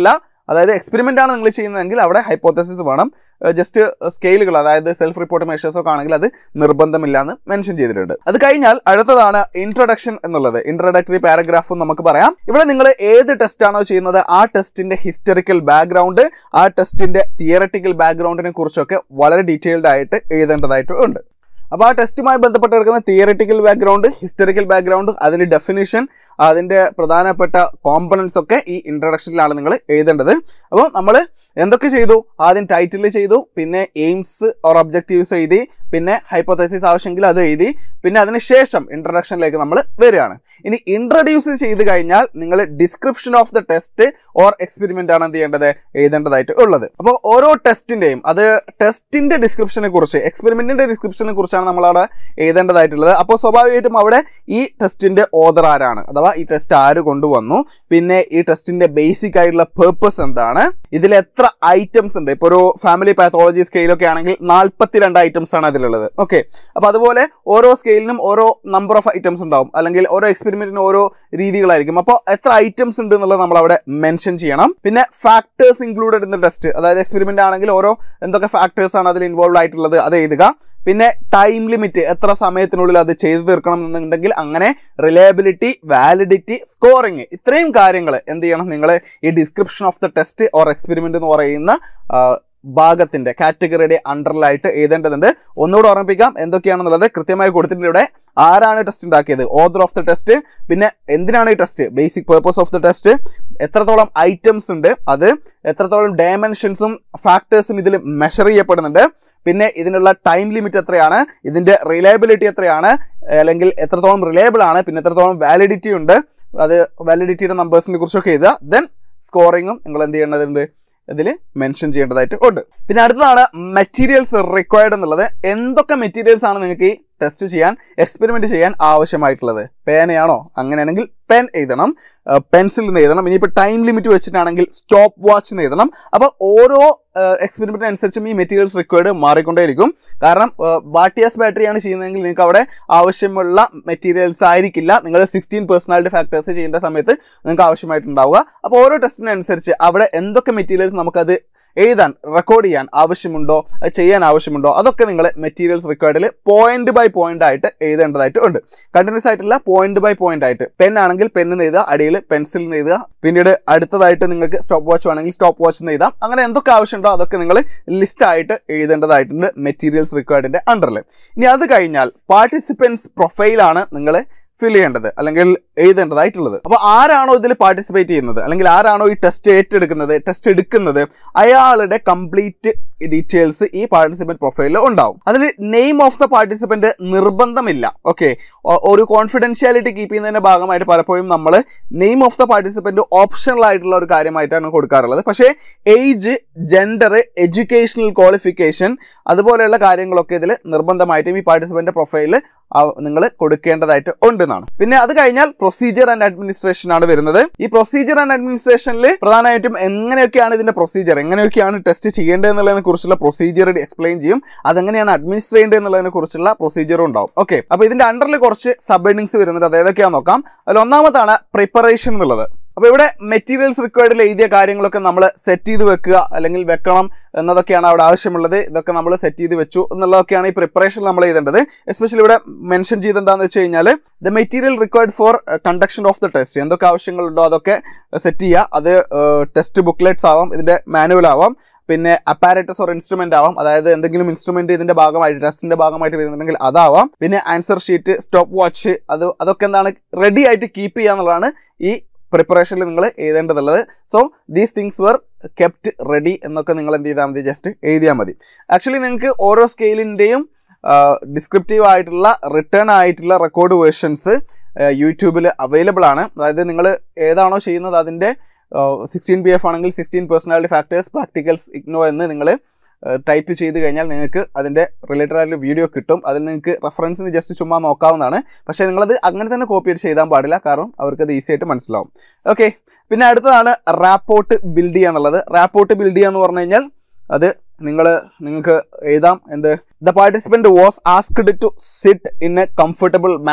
അതായത് എക്സ്പെരിമെൻ്റ് ആണ് നിങ്ങൾ ചെയ്യുന്നതെങ്കിൽ അവിടെ ഹൈപ്പോത്തസിസ് വേണം. ജസ്റ്റ് സ്കെയിലുകൾ അതായത് സെൽഫ് റിപ്പോർട്ട് മെഷേഴ്സ് ഒക്കെ ആണെങ്കിൽ അത് നിർബന്ധമില്ല എന്ന് മെൻഷൻ ചെയ്തിട്ടുണ്ട്. അത് കഴിഞ്ഞാൽ അടുത്തതാണ് ഇൻട്രൊഡക്ഷൻ എന്നുള്ളത്. ഇൻട്രൊഡക്ടറി പാരഗ്രാഫും നമുക്ക് പറയാം. ഇവിടെ നിങ്ങൾ ഏത് ടെസ്റ്റ് ആണോ ചെയ്യുന്നത് ആ ടെസ്റ്റിന്റെ ഹിസ്റ്ററിക്കൽ ബാക്ക്ഗ്രൗണ്ട്, ആ ടെസ്റ്റിന്റെ തിയററ്റിക്കൽ ബാക്ക്ഗ്രൗണ്ടിനെ കുറിച്ചൊക്കെ വളരെ ഡീറ്റെയിൽഡ് ആയിട്ട് എഴുതേണ്ടതായിട്ട് ഉണ്ട്. അപ്പോൾ ആ ടെസ്റ്റുമായി ബന്ധപ്പെട്ട് കിടക്കുന്ന തിയററ്റിക്കൽ ബാക്ക്ഗ്രൗണ്ട്, ഹിസ്റ്ററിക്കൽ ബാക്ക്ഗ്രൗണ്ട്, അതിൻ്റെ ഡെഫിനിഷൻ, അതിൻ്റെ പ്രധാനപ്പെട്ട കോമ്പണൻസ് ഒക്കെ ഈ ഇൻട്രൊഡക്ഷനിലാണ് നിങ്ങൾ എഴുതേണ്ടത്. അപ്പോൾ നമ്മൾ എന്തൊക്കെ ചെയ്തു? ആദ്യം ടൈറ്റിൽ ചെയ്തു, പിന്നെ എയിംസ് ഓർ ഒബ്ജക്റ്റീവ്സ് എഴുതി, പിന്നെ ഹൈപ്പോത്തസിസ് ആവശ്യമെങ്കിൽ അത് എഴുതി, പിന്നെ അതിനുശേഷം ഇൻട്രൊഡക്ഷനിലേക്ക് നമ്മൾ വരികയാണ്. ഇനി ഇൻട്രൊഡ്യൂസ് ചെയ്ത് കഴിഞ്ഞാൽ നിങ്ങൾ description of the test or experiment ആണ് എന്ത് ചെയ്യേണ്ടത്? എഴുതേണ്ടതായിട്ട് ഉള്ളത്. അപ്പോൾ ഓരോ ടെസ്റ്റിന്റെയും അത് ടെസ്റ്റിന്റെ ഡിസ്ക്രിപ്ഷനെ കുറിച്ച്, എക്സ്പെരിമെന്റിന്റെ ഡിസ്ക്രിപ്ഷനെ കുറിച്ചാണ് നമ്മളവിടെ എഴുതേണ്ടതായിട്ടുള്ളത്. അപ്പോൾ സ്വാഭാവികമായിട്ടും അവിടെ ഈ ടെസ്റ്റിന്റെ ഓതർ ആരാണ്, അഥവാ ഈ ടെസ്റ്റ് ആര് കൊണ്ടുവന്നു, പിന്നെ ഈ ടെസ്റ്റിന്റെ ബേസിക് ആയിട്ടുള്ള പേർപ്പസ് എന്താണ്, ഇതിൽ എത്ര ഐറ്റംസ് ഉണ്ട്. ഇപ്പോൾ ഒരു ഫാമിലി പാത്തോളജി സ്കെയിലൊക്കെ ആണെങ്കിൽ നാൽപ്പത്തിരണ്ട് ഐറ്റംസ് ആണ് അതിലുള്ളത്. ഓക്കെ, അപ്പോൾ അതുപോലെ ഓരോ സ്കെയിലിനും ഓരോ നമ്പർ ഓഫ് ഐറ്റംസ് ഉണ്ടാവും, അല്ലെങ്കിൽ ഓരോ എക്സ്പെരിമെന്റിനും ഓരോ രീതികളായിരിക്കും. അപ്പോൾ എത്ര ഐറ്റംസ് ഉണ്ട് എന്നുള്ളത് നമ്മൾ അവിടെ മെൻഷൻ ചെയ്യണം. പിന്നെ factors included in the test, അതായത് എക്സ്പെരിമെന്റ് ആണെങ്കിൽ ഓരോ എന്തൊക്കെ ഫാക്ടേഴ്സ് ആണ് അതിൽ ഇൻവോൾവ് ആയിട്ടുള്ളത് അത് എഴുതുക. പിന്നെ ടൈം ലിമിറ്റ്, എത്ര സമയത്തിനുള്ളിൽ അത് ചെയ്തു തീർക്കണം എന്നുണ്ടെങ്കിൽ അങ്ങനെ, റിലയബിലിറ്റി, വാലിഡിറ്റി, സ്കോറിങ്, ഇത്രയും കാര്യങ്ങൾ എന്ത് ചെയ്യണം? നിങ്ങൾ ഈ description of the test or experiment എന്ന് പറയുന്ന ഭാഗത്തിന്റെ കാറ്റഗറിയുടെ അണ്ടറിലായിട്ട് എഴുതേണ്ടതുണ്ട്. ഒന്നുകൂടെ ഓർമ്മിപ്പിക്കാം എന്തൊക്കെയാണെന്നുള്ളത് കൃത്യമായി കൊടുത്തിട്ടുണ്ട്. ഇവിടെ ആരാണ് ടെസ്റ്റ് ഉണ്ടാക്കിയത്, ഓതർ ഓഫ് ദ ടെസ്റ്റ്, പിന്നെ എന്തിനാണ് ഈ test, basic purpose of the test, എത്രത്തോളം ഐറ്റംസ് ഉണ്ട്, അത് എത്രത്തോളം ഡയമെൻഷൻസും ഫാക്ടേഴ്സും ഇതിൽ മെഷർ ചെയ്യപ്പെടുന്നുണ്ട്, പിന്നെ ഇതിനുള്ള ടൈം ലിമിറ്റ് എത്രയാണ്, ഇതിന്റെ റിലയബിലിറ്റി എത്രയാണ്, അല്ലെങ്കിൽ എത്രത്തോളം റിലയബിൾ ആണ്, പിന്നെ എത്രത്തോളം വാലിഡിറ്റി ഉണ്ട്, അത് വാലിഡിറ്റിയുടെ നമ്പേഴ്സിനെ കുറിച്ചൊക്കെ എഴുതുക. ദെൻ സ്കോറിങ്ങും നിങ്ങൾ എന്ത് ചെയ്യേണ്ടതുണ്ട്? ഇതിൽ മെൻഷൻ ചെയ്യേണ്ടതായിട്ട് ഉണ്ട്. പിന്നെ അടുത്തതാണ് മെറ്റീരിയൽസ് റിക്വയർഡ് എന്നുള്ളത്. എന്തൊക്കെ മെറ്റീരിയൽസ് ആണ് നിങ്ങൾക്ക് ഈ ടെസ്റ്റ് ചെയ്യാൻ, എക്സ്പെരിമെന്റ് ചെയ്യാൻ ആവശ്യമായിട്ടുള്ളത്? പേനയാണോ? അങ്ങനെയാണെങ്കിൽ പെൻ എഴുതണം, പെൻസിൽ എന്ന് എഴുതണം. ഇനിയിപ്പോൾ ടൈം ലിമിറ്റ് വെച്ചിട്ടാണെങ്കിൽ സ്റ്റോപ്പ് വാച്ച് എന്ന് എഴുതണം. അപ്പോൾ ഓരോ എക്സ്പെരിമെന്റിന് അനുസരിച്ചും ഈ മെറ്റീരിയൽസ് റിക്വയർഡ് മാറിക്കൊണ്ടേയിരിക്കും. കാരണം ബാട്ടിയാസ് ബാറ്ററിയാണ് ചെയ്യുന്നതെങ്കിൽ നിങ്ങൾക്ക് അവിടെ ആവശ്യമുള്ള മെറ്റീരിയൽസ് ആയിരിക്കില്ല നിങ്ങൾ സിക്സ്റ്റീൻ പേഴ്സണാലിറ്റി ഫാക്ടേഴ്സ് ചെയ്യേണ്ട സമയത്ത് നിങ്ങൾക്ക് ആവശ്യമായിട്ടുണ്ടാവുക. അപ്പോൾ ഓരോ ടെസ്റ്റിനനുസരിച്ച് അവിടെ എന്തൊക്കെ മെറ്റീരിയൽസ് നമുക്കത് എഴുതാൻ, റെക്കോർഡ് ചെയ്യാൻ ആവശ്യമുണ്ടോ, ചെയ്യാൻ ആവശ്യമുണ്ടോ, അതൊക്കെ നിങ്ങൾ മെറ്റീരിയൽസ് റിക്വയർഡിൽ പോയിന്റ് ബൈ പോയിന്റ് ആയിട്ട് എഴുതേണ്ടതായിട്ട് ഉണ്ട്. കണ്ടിന്യൂസ് ആയിട്ടുള്ള പോയിന്റ് ബൈ പോയിന്റ് ആയിട്ട്. പെൻ ആണെങ്കിൽ പെന്ന് എഴുതുക, അടിയിൽ പെൻസിൽ എന്ന് എഴുതുക. പിന്നീട് അടുത്തതായിട്ട് നിങ്ങൾക്ക് സ്റ്റോപ്പ് വാച്ച് വേണമെങ്കിൽ സ്റ്റോപ്പ് വാച്ച് എന്ന് എഴുതാം. അങ്ങനെ എന്തൊക്കെ ആവശ്യമുണ്ടോ അതൊക്കെ നിങ്ങൾ ലിസ്റ്റ് ആയിട്ട് എഴുതേണ്ടതായിട്ടുണ്ട് മെറ്റീരിയൽസ് റിക്വയർഡിന്റെ അണ്ടറിൽ. ഇനി അത് കഴിഞ്ഞാൽ പാർട്ടിസിപ്പൻസ് പ്രൊഫൈലാണ് നിങ്ങൾ ഫിൽ ചെയ്യേണ്ടത് അല്ലെങ്കിൽ എഴുതേണ്ടതായിട്ടുള്ളത്. അപ്പോൾ ആരാണോ ഇതിൽ പാർട്ടിസിപ്പേറ്റ് ചെയ്യുന്നത്, അല്ലെങ്കിൽ ആരാണോ ഈ ടെസ്റ്റ് ഏറ്റെടുക്കുന്നത്, ടെസ്റ്റ് എടുക്കുന്നത്, അയാളുടെ കംപ്ലീറ്റ് ഡീറ്റെയിൽസ് ഈ പാർട്ടിസിപ്പന്റ് പ്രൊഫൈലിൽ ഉണ്ടാവും. അതിൽ നെയിം ഓഫ് ദ പാർട്ടിസിപ്പന്റ് നിർബന്ധമില്ല. ഓക്കെ, ഒരു കോൺഫിഡൻഷ്യാലിറ്റി കീപ്പ് ചെയ്യുന്നതിന്റെ ഭാഗമായിട്ട് പലപ്പോഴും നമ്മൾ name of the participant optional ആയിട്ടുള്ള ഒരു കാര്യമായിട്ടാണ് കൊടുക്കാറുള്ളത്. പക്ഷേ ഏജ്, ജെൻഡർ, എഡ്യൂക്കേഷണൽ ക്വാളിഫിക്കേഷൻ, അതുപോലെയുള്ള കാര്യങ്ങളൊക്കെ ഇതിൽ നിർബന്ധമായിട്ടും ഈ പാർട്ടിസിപ്പന്റ് പ്രൊഫൈലിൽ നിങ്ങൾ കൊടുക്കേണ്ടതായിട്ട് ഉണ്ടെന്നാണ്. പിന്നെ അത് കഴിഞ്ഞാൽ പ്രൊസീജിയർ ആൻഡ് അഡ്മിനിസ്ട്രേഷൻ ആണ് വരുന്നത്. ഈ പ്രൊസീജിയർ ആൻഡ് അഡ്മിനിസ്ട്രേഷനിൽ പ്രധാനമായിട്ടും എങ്ങനെയൊക്കെയാണ് ഇതിന്റെ പ്രൊസീജിയർ, എങ്ങനെയൊക്കെയാണ് ടെസ്റ്റ് ചെയ്യേണ്ടത് എന്നുള്ളതിനെ കുറിച്ചുള്ള പ്രൊസീജിയർ എക്സ്പ്ലെയിൻ ചെയ്യും. അതെങ്ങനെയാണ് അഡ്മിനിസ്ട്രേറ്റ് ചെയ്യേണ്ടത് എന്നുള്ളതിനെ കുറിച്ചുള്ള പ്രൊസീജിയറും ഉണ്ടാവും. ഓക്കെ, അപ്പോൾ ഇതിന്റെ അണ്ടറിൽ കുറച്ച് സബ് ഹെഡിങ്സ് വരുന്നുണ്ട്. അത് ഏതൊക്കെയാണെന്ന് നോക്കാം. അതിൽ ഒന്നാമതാണ് പ്രിപ്പറേഷൻ എന്നുള്ളത്. അപ്പോൾ ഇവിടെ മെറ്റീരിയൽസ് റിക്വയർഡിൽ എഴുതിയ കാര്യങ്ങളൊക്കെ നമ്മൾ സെറ്റ് ചെയ്ത് വെക്കുക, അല്ലെങ്കിൽ വെക്കണം എന്നതൊക്കെയാണ് അവിടെ ആവശ്യമുള്ളത്. ഇതൊക്കെ നമ്മൾ സെറ്റ് ചെയ്ത് വെച്ചു എന്നുള്ളതൊക്കെയാണ് ഈ പ്രിപ്പറേഷൻ നമ്മൾ എഴുതേണ്ടത്. എസ്പെഷ്യലി ഇവിടെ മെൻഷൻ ചെയ്ത് എന്താണെന്ന് വെച്ച് കഴിഞ്ഞാൽ the material required for conduction of the test, എന്തൊക്കെ ആവശ്യങ്ങളുണ്ടോ അതൊക്കെ സെറ്റ് ചെയ്യുക. അത് ടെസ്റ്റ് ബുക്ക്ലെറ്റ്സ് ആവാം, ഇതിന്റെ മാനുവൽ ആവാം, പിന്നെ അപ്പാരറ്റസ് ഓർ ഇൻസ്ട്രുമെന്റ് ആവാം, അതായത് എന്തെങ്കിലും ഇൻസ്ട്രുമെന്റ് ഇതിന്റെ ഭാഗമായിട്ട് ടെസ്റ്റിന്റെ ഭാഗമായിട്ട് വരുന്നുണ്ടെങ്കിൽ അതാവാം. പിന്നെ ആൻസർ ഷീറ്റ്, സ്റ്റോപ്പ് വാച്ച്, അത് അതൊക്കെ എന്താണ് റെഡി ആയിട്ട് കീപ്പ് ചെയ്യുക എന്നുള്ളതാണ് ഈ പ്രിപ്പറേഷനിൽ നിങ്ങൾ എഴുതേണ്ടതുള്ളത്. So these things were kept ready എന്നൊക്കെ നിങ്ങൾ എന്ത് ചെയ്താൽ മതി, ജസ്റ്റ് എഴുതിയാൽ മതി. ആക്ച്വലി നിങ്ങൾക്ക് ഓരോ സ്കെയിലിൻ്റെയും ഡിസ്ക്രിപ്റ്റീവ് ആയിട്ടുള്ള റിട്ടേൺ ആയിട്ടുള്ള റെക്കോർഡ് വേർഷൻസ് യൂട്യൂബിൽ അവൈലബിൾ ആണ്. അതായത് നിങ്ങൾ ഏതാണോ ചെയ്യുന്നത് അതിൻ്റെ സിക്സ്റ്റീൻ പി എഫ് ആണെങ്കിൽ sixteen personality factors practicals IGNOU എന്ന് നിങ്ങൾ ടൈപ്പ് ചെയ്ത് കഴിഞ്ഞാൽ നിങ്ങൾക്ക് അതിൻ്റെ റിലേറ്റഡ് ആയിട്ടുള്ള വീഡിയോ കിട്ടും. അതിൽ നിങ്ങൾക്ക് റെഫറൻസിന് ജസ്റ്റ് ചുമ്മാ നോക്കാവുന്നതാണ്. പക്ഷേ നിങ്ങളത് അങ്ങനെ തന്നെ കോപ്പി അടിച്ച് ചെയ്താൻ പാടില്ല, കാരണം അവർക്കത് ഈസി ആയിട്ട് മനസ്സിലാവും. ഓക്കെ, പിന്നെ അടുത്തതാണ് റാപ്പോർട്ട് ബിൽഡ് ചെയ്യുക എന്നുള്ളത്. റാപ്പോർട്ട് ബിൽഡ് ചെയ്യുക എന്ന് പറഞ്ഞു കഴിഞ്ഞാൽ അത് നിങ്ങൾ നിങ്ങൾക്ക് എഴുതാം എന്ത്, the participant was asked to sit in a comfortable manner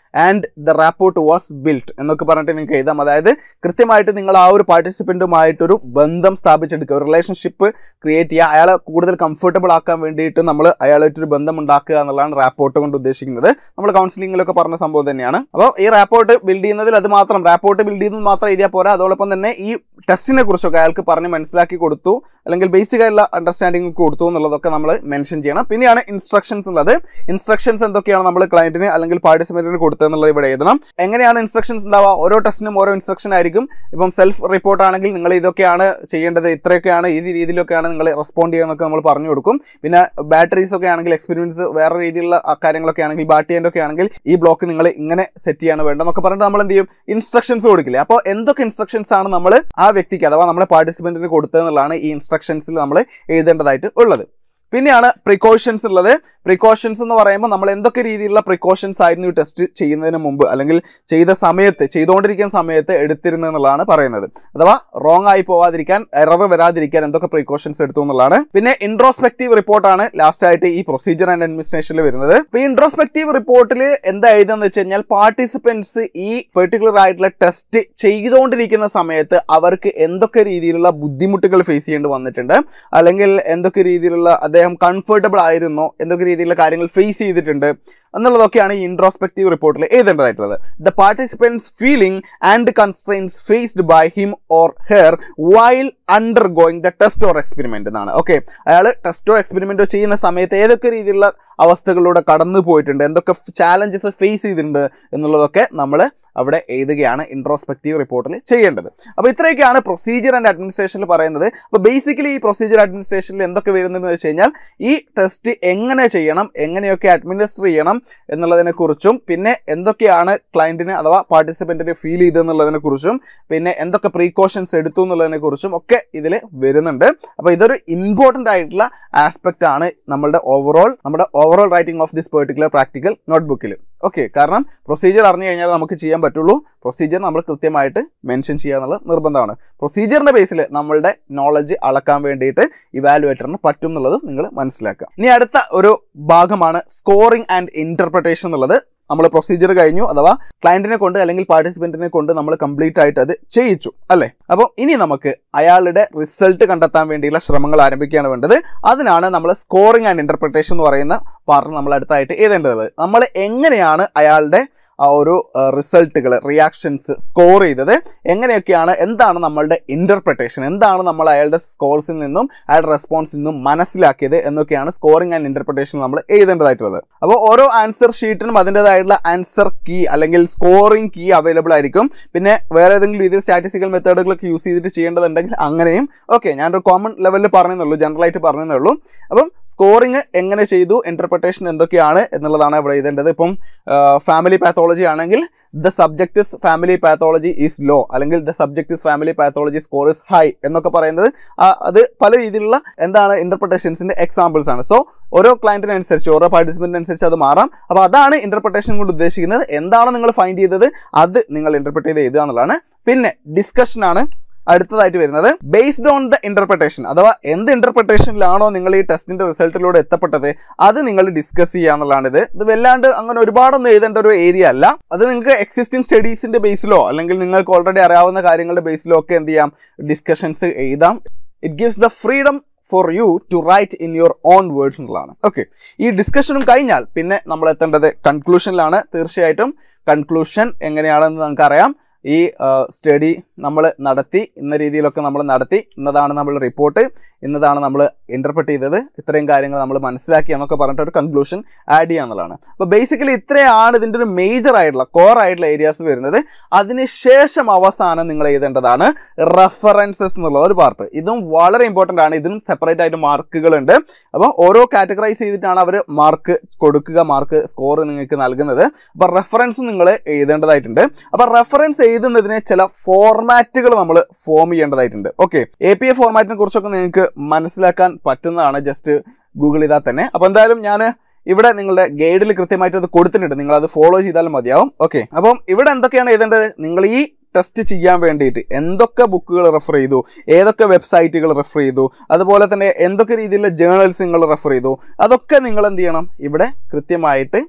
and the rapport was built എന്നൊക്കെ പറഞ്ഞിട്ട് നിങ്ങൾക്ക് എഴുതാം. അതായത് കൃത്യമായിട്ട് നിങ്ങൾ ആ ഒരു പാർട്ടിസിപ്പൻറ്റുമായിട്ടൊരു ബന്ധം സ്ഥാപിച്ചെടുക്കുക, ഒരു റിലേഷൻഷിപ്പ് ക്രിയേറ്റ് ചെയ്യുക, അയാളെ കൂടുതൽ കംഫർട്ടബിൾ ആക്കാൻ വേണ്ടിയിട്ട് നമ്മൾ അയാളായിട്ടൊരു ബന്ധം ഉണ്ടാക്കുക എന്നുള്ളതാണ് റാപ്പോർട്ട് കൊണ്ട് ഉദ്ദേശിക്കുന്നത്. നമ്മൾ കൗൺസിലിങ്ങിലൊക്കെ പറഞ്ഞ സംഭവം തന്നെയാണ്. അപ്പോൾ ഈ റാപ്പോർട്ട് ബിൽഡ് ചെയ്യുന്നതിൽ അത് മാത്രം റാപ്പോർട്ട് ബിൽഡ് ചെയ്യുന്നത് മാത്രം എഴുതിയാൽ പോരാ, അതോടൊപ്പം തന്നെ ഈ ടെസ്റ്റിനെ കുറിച്ചൊക്കെ അയാൾക്ക് പറഞ്ഞ് മനസ്സിലാക്കി കൊടുത്തു, അല്ലെങ്കിൽ ബേസിക് ആയിട്ടുള്ള അണ്ടർസ്റ്റാൻഡിംഗ് കൊടുത്തു എന്നുള്ളതൊക്കെ നമ്മൾ മെൻഷൻ ചെയ്യണം. പിന്നെയാണ് ഇൻസ്ട്രക്ഷൻസ് ഉള്ളത്. ഇൻസ്ട്രക്ഷൻസ് എന്തൊക്കെയാണ് നമ്മൾ ക്ലയന്റിന് അല്ലെങ്കിൽ പാർട്ടിസിപ്പന്റിന് കൊടുത്തതെന്നുള്ളത് ഇവിടെ എഴുതണം. എങ്ങനെയാണ് ഇൻസ്ട്രക്ഷൻസ് ഉണ്ടാവുക? ഓരോ ടെസ്റ്റിനും ഓരോ ഇൻസ്ട്രക്ഷൻ ആയിരിക്കും. ഇപ്പം സെൽഫ് റിപ്പോർട്ട് ആണെങ്കിൽ നിങ്ങൾ ഇതൊക്കെയാണ് ചെയ്യേണ്ടത്, ഇത്രയൊക്കെയാണ്, ഈ രീതിയിലൊക്കെയാണ് നിങ്ങൾ റെസ്പോണ്ട് ചെയ്യുന്നതൊക്കെ നമ്മൾ പറഞ്ഞു കൊടുക്കും. പിന്നെ ബാറ്ററീസ് ഒക്കെ ആണെങ്കിൽ, എക്സ്പെരിമെന്റ്സ് വേറെ രീതിയിലുള്ള കാര്യങ്ങളൊക്കെ ആണെങ്കിൽ, ബാറ്റിയൻ്റെ ഒക്കെ ആണെങ്കിൽ ഈ ബ്ലോക്ക് നിങ്ങൾ ഇങ്ങനെ സെറ്റ് ചെയ്യാണ് വേണ്ടതെന്നൊക്കെ പറഞ്ഞിട്ട് നമ്മൾ എന്ത് ചെയ്യും? ഇൻസ്ട്രക്ഷൻസ് കൊടുക്കില്ലേ? അപ്പോൾ എന്തൊക്കെ ഇൻസ്ട്രക്ഷൻസ് ആണ് നമ്മൾ ആ വ്യക്തിക്ക് അഥവാ നമ്മുടെ പാർട്ടിസിപ്പന്റിന് കൊടുത്തതെന്നുള്ളതാണ് ഈ ഇൻസ്ട്രക്ഷൻസിൽ നമ്മൾ എഴുതേണ്ടതായിട്ട് ഉള്ളത്. പിന്നെയാണ് പ്രിക്കോഷൻസ് ഉള്ളത്. പ്രിക്കോഷൻസ് എന്ന് പറയുമ്പോൾ നമ്മൾ എന്തൊക്കെ രീതിയിലുള്ള പ്രിക്കോഷൻസ് ആയിരുന്നു ഈ ടെസ്റ്റ് ചെയ്യുന്നതിന് മുമ്പ് അല്ലെങ്കിൽ ചെയ്ത സമയത്ത്, ചെയ്തുകൊണ്ടിരിക്കുന്ന സമയത്ത് എടുത്തിരുന്നതെന്നുള്ളതാണ് പറയുന്നത്. അഥവാ റോങ് ആയി പോവാതിരിക്കാൻ, എറർ വരാതിരിക്കാൻ എന്തൊക്കെ പ്രിക്കോഷൻസ് എടുത്തു എന്നുള്ളതാണ്. പിന്നെ ഇൻട്രോസ്പെക്റ്റീവ് റിപ്പോർട്ടാണ് ലാസ്റ്റ് ആയിട്ട് ഈ പ്രൊസീജിയർ ആൻഡ് അഡ്മിനിസ്ട്രേഷനിൽ വരുന്നത്. അപ്പോൾ ഈ ഇൻട്രോസ്പെക്റ്റീവ് റിപ്പോർട്ടിൽ എന്താ എഴുതുന്നത് വെച്ച് കഴിഞ്ഞാൽ, പാർട്ടിസിപ്പൻസ് ഈ പെർട്ടിക്കുലർ ആയിട്ടുള്ള ടെസ്റ്റ് ചെയ്തുകൊണ്ടിരിക്കുന്ന സമയത്ത് അവർക്ക് എന്തൊക്കെ രീതിയിലുള്ള ബുദ്ധിമുട്ടുകൾ ഫേസ് ചെയ്യേണ്ടി വന്നിട്ടുണ്ട്, അല്ലെങ്കിൽ എന്തൊക്കെ രീതിയിലുള്ള അദ്ദേഹം കംഫർട്ടബിൾ ആയിരുന്നോ, എന്തൊക്കെ രീതിയിലുള്ള കാര്യങ്ങൾ ഫേസ് ചെയ്തിട്ടുണ്ട് എന്നുള്ളതൊക്കെയാണ് ഈ ഇൻട്രോസ്പെക്റ്റീവ് റിപ്പോർട്ടിൽ എഴുതേണ്ടതായിട്ടുള്ളത്. The participants feeling and constraints faced by him or her while undergoing the test or experiment എന്നാണ്. ഓക്കെ, അയാൾ ടെസ്റ്റോ എക്സ്പെരിമെന്റോ ചെയ്യുന്ന സമയത്ത് ഏതൊക്കെ രീതിയിലുള്ള അവസ്ഥകളിലൂടെ കടന്നു പോയിട്ടുണ്ട്, എന്തൊക്കെ ചാലഞ്ചസ് ഫേസ് ചെയ്തിട്ടുണ്ട് എന്നുള്ളതൊക്കെ നമ്മൾ അവിടെ എഴുതുകയാണ് ഇൻട്രോസ്പെക്റ്റീവ് റിപ്പോർട്ടിൽ ചെയ്യേണ്ടത്. അപ്പോൾ ഇത്രയൊക്കെയാണ് പ്രൊസീജിയർ ആൻഡ് അഡ്മിനിസ്ട്രേഷനിൽ പറയുന്നത്. അപ്പോൾ ബേസിക്കലി ഈ പ്രൊസീജിയർ അഡ്മിനിസ്ട്രേഷനിൽ എന്തൊക്കെ വരുന്നതെന്ന് വെച്ച് കഴിഞ്ഞാൽ, ഈ ടെസ്റ്റ് എങ്ങനെ ചെയ്യണം, എങ്ങനെയൊക്കെ അഡ്മിനിസ്റ്റർ ചെയ്യണം എന്നുള്ളതിനെ കുറിച്ചും, പിന്നെ എന്തൊക്കെയാണ് ക്ലയന്റിന് അഥവാ പാർട്ടിസിപ്പന്റിന് ഫീൽ ചെയ്തെന്നുള്ളതിനെ കുറിച്ചും, പിന്നെ എന്തൊക്കെ പ്രീകോഷൻസ് എടുത്തു എന്നുള്ളതിനെ കുറിച്ചും ഒക്കെ ഇതിൽ വരുന്നുണ്ട്. അപ്പോൾ ഇതൊരു ഇമ്പോർട്ടൻ്റ് ആയിട്ടുള്ള ആസ്പെക്റ്റ് ആണ് നമ്മളുടെ ഓവറോൾ നമ്മുടെ overall writing of this particular practical നോട്ട്ബുക്കിൽ. ഓക്കെ, കാരണം പ്രൊസീജിയർ അറിഞ്ഞു കഴിഞ്ഞാൽ നമുക്ക് ചെയ്യാൻ പറ്റുള്ളൂ. പ്രൊസീജിയർ നമ്മൾ കൃത്യമായിട്ട് മെൻഷൻ ചെയ്യുക എന്നുള്ളത് നിർബന്ധമാണ്. പ്രൊസീജിയറിന്റെ ബേസിൽ നമ്മളുടെ നോളജ് അളക്കാൻ വേണ്ടിയിട്ട് ഇവാലുവേറ്ററിന് പറ്റും എന്നുള്ളത് നിങ്ങൾ മനസ്സിലാക്കുക. ഇനി അടുത്ത ഒരു ഭാഗമാണ് സ്കോറിംഗ് ആൻഡ് ഇന്റർപ്രിട്ടേഷൻ എന്നുള്ളത്. നമ്മൾ പ്രൊസീജിയർ കഴിഞ്ഞു, അഥവാ ക്ലയന്റിനെ കൊണ്ട് അല്ലെങ്കിൽ പാർട്ടിസിപ്പന്റിനെ കൊണ്ട് നമ്മൾ കംപ്ലീറ്റ് ആയിട്ട് അത് ചെയ്യിച്ചു അല്ലേ. അപ്പോൾ ഇനി നമുക്ക് അയാളുടെ റിസൾട്ട് കണ്ടെത്താൻ വേണ്ടിയുള്ള ശ്രമങ്ങൾ ആരംഭിക്കുകയാണ് വേണ്ടത്. അതിനാണ് നമ്മൾ സ്കോറിംഗ് ആൻഡ് ഇന്റർപ്രിട്ടേഷൻ എന്ന് പറയുന്ന പാർട്ട് നമ്മൾ അടുത്തായിട്ട് എഴുതേണ്ടത്. നമ്മൾ എങ്ങനെയാണ് അയാളുടെ ആ ഒരു റിസൾട്ടുകൾ, റിയാക്ഷൻസ് സ്കോർ ചെയ്തത്, എങ്ങനെയൊക്കെയാണ്, എന്താണ് നമ്മളുടെ ഇന്റർപ്രിട്ടേഷൻ, എന്താണ് നമ്മൾ അയാളുടെ സ്കോർസിൽ നിന്നും അയാളുടെ റെസ്പോൺസിൽ നിന്നും മനസ്സിലാക്കിയത് എന്നൊക്കെയാണ് സ്കോറിംഗ് ആൻഡ് ഇന്റർപ്രിട്ടേഷൻ നമ്മൾ എഴുതേണ്ടതായിട്ടുള്ളത്. അപ്പോൾ ഓരോ ആൻസർ ഷീറ്റിനും അതിൻ്റെതായിട്ടുള്ള ആൻസർ കീ അല്ലെങ്കിൽ സ്കോറിംഗ് കീ അവൈലബിൾ ആയിരിക്കും. പിന്നെ വേറെ ഏതെങ്കിലും രീതിയിൽ സ്റ്റാറ്റിസ്റ്റിക്കൽ മെത്തേഡുകളൊക്കെ യൂസ് ചെയ്തിട്ട് ചെയ്യേണ്ടതുണ്ടെങ്കിൽ അങ്ങനെയും. ഓക്കെ, ഞാനൊരു കോമൺ ലെവലിൽ പറഞ്ഞെന്നുള്ളൂ, ജനറലായിട്ട് പറഞ്ഞെന്നുള്ളൂ. അപ്പം സ്കോറിംഗ് എങ്ങനെ ചെയ്തു, ഇന്റർപ്രിട്ടേഷൻ എന്തൊക്കെയാണ് എന്നുള്ളതാണ് ഇവിടെ എഴുതേണ്ടത്. ഇപ്പം ഫാമിലി പാത്തോളജി ആണെങ്കിൽ the subject's family pathology is low, അല്ലെങ്കിൽ the subject's family pathology score is high എന്നൊക്കെ പറയുന്നത് അത് പല രീതിയിലുള്ള എന്താണ് ഇന്റർപ്രിട്ടേഷൻസിന്റെ എക്സാമ്പിൾസ് ആണ്. സോ ഓരോ ക്ലയന്റിനനുസരിച്ച്, ഓരോ പാർട്ടിസിപ്പന്റിനനുസരിച്ച് അത് മാറാം. അപ്പോൾ അതാണ് ഇന്റർപ്രിട്ടേഷൻ കൊണ്ട് ഉദ്ദേശിക്കുന്നത്. എന്താണ് നിങ്ങൾ ഫൈൻഡ് ചെയ്തത് അത് നിങ്ങൾ ഇന്റർപ്രിറ്റ് ചെയ്ത് എഴുതുക എന്നുള്ളതാണ്. പിന്നെ ഡിസ്കഷനാണ് അടുത്തതായിട്ട് വരുന്നത്. ബേസ്ഡ് ഓൺ ദ ഇന്റർപ്രിട്ടേഷൻ, അഥവാ എന്ത് ഇന്റർപ്രിട്ടേഷനിലാണോ നിങ്ങൾ ഈ ടെസ്റ്റിന്റെ റിസൾട്ടിലൂടെ എത്തപ്പെട്ടത് അത് നിങ്ങൾ ഡിസ്കസ് ചെയ്യുക എന്നുള്ളതാണ്. ഇത് ഇത് വല്ലാണ്ട് അങ്ങനെ ഒരുപാടൊന്നും എഴുതേണ്ട ഒരു ഏരിയ അല്ല. അത് നിങ്ങൾക്ക് എക്സിസ്റ്റിംഗ് സ്റ്റഡീസിന്റെ ബേസിലോ അല്ലെങ്കിൽ നിങ്ങൾക്ക് ഓൾറെഡി അറിയാവുന്ന കാര്യങ്ങളുടെ ബേസിലോ ഒക്കെ എന്ത് ചെയ്യാം, ഡിസ്കഷൻസ് എഴുതാം. It gives the freedom for you to write in your own words എന്നുള്ളതാണ്. ഓക്കെ, ഈ ഡിസ്കഷനും കഴിഞ്ഞാൽ പിന്നെ നമ്മൾ എത്തേണ്ടത് കൺക്ലൂഷനിലാണ്. തീർച്ചയായിട്ടും കൺക്ലൂഷൻ എങ്ങനെയാണെന്ന് നമുക്കറിയാം. ഈ സ്റ്റഡി നമ്മൾ നടത്തി, ഇന്ന രീതിയിലൊക്കെ നമ്മൾ നടത്തി, ഇന്നതാണ് നമ്മൾ റിപ്പോർട്ട്, ഇന്നതാണ് നമ്മൾ ഇന്റർപ്രറ്റ് ചെയ്തത്, ഇത്രയും കാര്യങ്ങൾ നമ്മൾ മനസ്സിലാക്കി എന്നൊക്കെ പറഞ്ഞിട്ട് ഒരു കൺക്ലൂഷൻ ആഡ് ചെയ്യുക എന്നുള്ളതാണ്. അപ്പോൾ ബേസിക്കലി ഇത്രയാണ് ഇതിൻ്റെ ഒരു മേജർ ആയിട്ടുള്ള കോർ ആയിട്ടുള്ള ഏരിയാസ് വരുന്നത്. അതിനുശേഷം അവസാനം നിങ്ങൾ എഴുതേണ്ടതാണ് റെഫറൻസസ് എന്നുള്ള ഒരു പാർട്ട്. ഇതും വളരെ ഇമ്പോർട്ടൻ്റ് ആണ്. ഇതിനും സെപ്പറേറ്റ് ആയിട്ട് മാർക്കുകളുണ്ട്. അപ്പോൾ ഓരോ കാറ്റഗറൈസ് ചെയ്തിട്ടാണ് അവർ മാർക്ക് കൊടുക്കുക, മാർക്ക് സ്കോർ നിങ്ങൾക്ക് നൽകുന്നത്. അപ്പോൾ റെഫറൻസ് നിങ്ങൾ എഴുതേണ്ടതായിട്ടുണ്ട്. അപ്പോൾ റെഫറൻസ് എഴുതുന്നതിന് ചില ഫോർമാറ്റുകൾ നമ്മൾ ഫോം ചെയ്യേണ്ടതായിട്ടുണ്ട്. ഓക്കെ, എ പി എ ഫോർമാറ്റിനെ കുറിച്ചൊക്കെ നിങ്ങൾക്ക് മനസ്സിലാക്കാൻ പറ്റുന്നതാണ്, ജസ്റ്റ് ഗൂഗിൾ ചെയ്താൽ തന്നെ. അപ്പോൾ എന്തായാലും ഞാൻ ഇവിടെ നിങ്ങളുടെ ഗൈഡിൽ കൃത്യമായിട്ട് അത് കൊടുത്തിട്ടുണ്ട്, നിങ്ങൾ അത് ഫോളോ ചെയ്താലും മതിയാവും. ഓക്കെ, അപ്പം ഇവിടെ എന്തൊക്കെയാണ് എഴുതേണ്ടത്, നിങ്ങൾ ഈ ടെസ്റ്റ് ചെയ്യാൻ വേണ്ടിയിട്ട് എന്തൊക്കെ ബുക്കുകൾ റെഫർ ചെയ്തു, ഏതൊക്കെ വെബ്സൈറ്റുകൾ റെഫർ ചെയ്തു, അതുപോലെ തന്നെ എന്തൊക്കെ രീതിയിലുള്ള ജേർണൽസ് നിങ്ങൾ റെഫർ ചെയ്തു, അതൊക്കെ നിങ്ങൾ എന്ത് ചെയ്യണം, ഇവിടെ കൃത്യമായിട്ട്